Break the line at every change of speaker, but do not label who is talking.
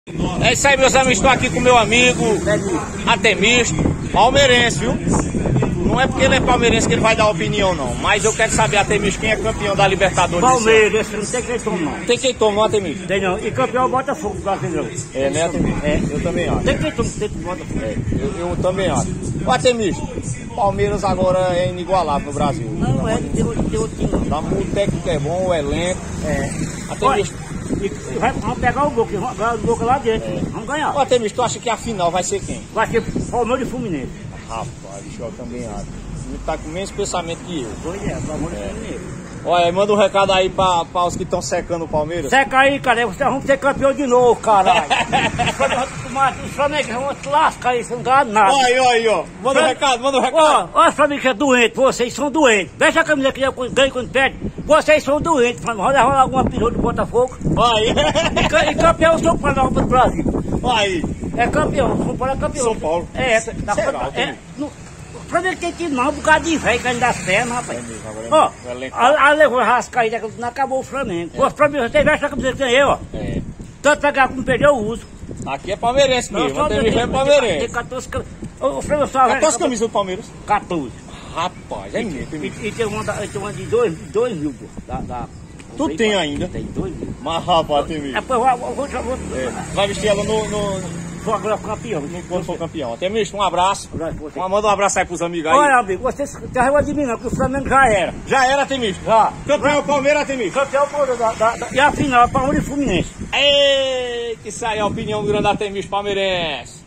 É isso aí, meus amigos, estou aqui com meu amigo Atemisto, palmeirense, viu? Não é porque ele é palmeirense que ele vai dar opinião, não. Mas eu quero saber, Atemisto, quem é campeão da Libertadores?
Palmeiras, não tem quem toma, não.
Tem quem toma, não, Atemisto?
Tem não. E campeão Botafogo do Brasileiro.
É, né, Atemisto?
É.
Eu também acho.
Tem quem toma, tem Botafogo.
É, eu também acho. O Atemisto, Palmeiras agora é inigualável no Brasil.
Não, tem outro time.
O técnico é bom, o elenco.
É.
Atemisto.
Vamos pegar o Boca, o Boca lá dentro. Vamos ganhar.
Ô, Atemisto, tu acha que a final vai ser quem?
Vai ser Palmeiras e Fluminense.
Rapaz, eu também acho. Ele tá com o mesmo pensamento que eu.
Pois é, Palmeiras e Fluminense.
Olha, manda um recado aí pra os que estão secando o Palmeiras.
Seca aí, cara, vocês vão ser campeão de novo, caralho. Os Flamengo vão te lascar aí, você não ganha nada.
Olha aí, ó. Manda um recado, manda um recado.
Ó, os Flamengo é doente, vocês são doentes. Deixa a camisa que eu ganho quando perde. Vocês são doentes, vão levar alguma piroa do Botafogo.
Aí.
E campeão São Paulo da Copa do Brasil.
Aí.
É campeão, São Paulo é campeão.
São Paulo.
É,
Será,
o Flamengo tem que ir não, um bocado de velho caindo das pernas, rapaz.
Ó,
a levou a rascaída, não acabou o Flamengo. O Flamengo, você veste a camisa que tem eu, ó.
É.
Tanto pegar como perdeu, eu uso.
Aqui é palmeirense mesmo,
Não,
Atemisto é palmeirense.
Tem 14 camisas. O Flamengo só
14 camisas do Palmeiras?
14.
Rapaz, é mesmo.
E tem uma de 2 mil, pô.
Tu tem ainda?
Tem 2 mil.
Mas rapaz, Atemisto.
É, pô, eu vou.
Vai vestir ela
Vou agora campeão.
quando for campeão. Atemisto, um abraço. Manda um abraço aí pros amigos aí.
Olha, amigo, vocês tem raiva de mim não, que o Flamengo já era.
Já era, Atemisto?
Já.
Campeão Palmeiras, Atemisto.
Campeão e a final, Palmeiras e Fluminense.
Ei, que isso aí é a opinião do grande Atemisto palmeirense.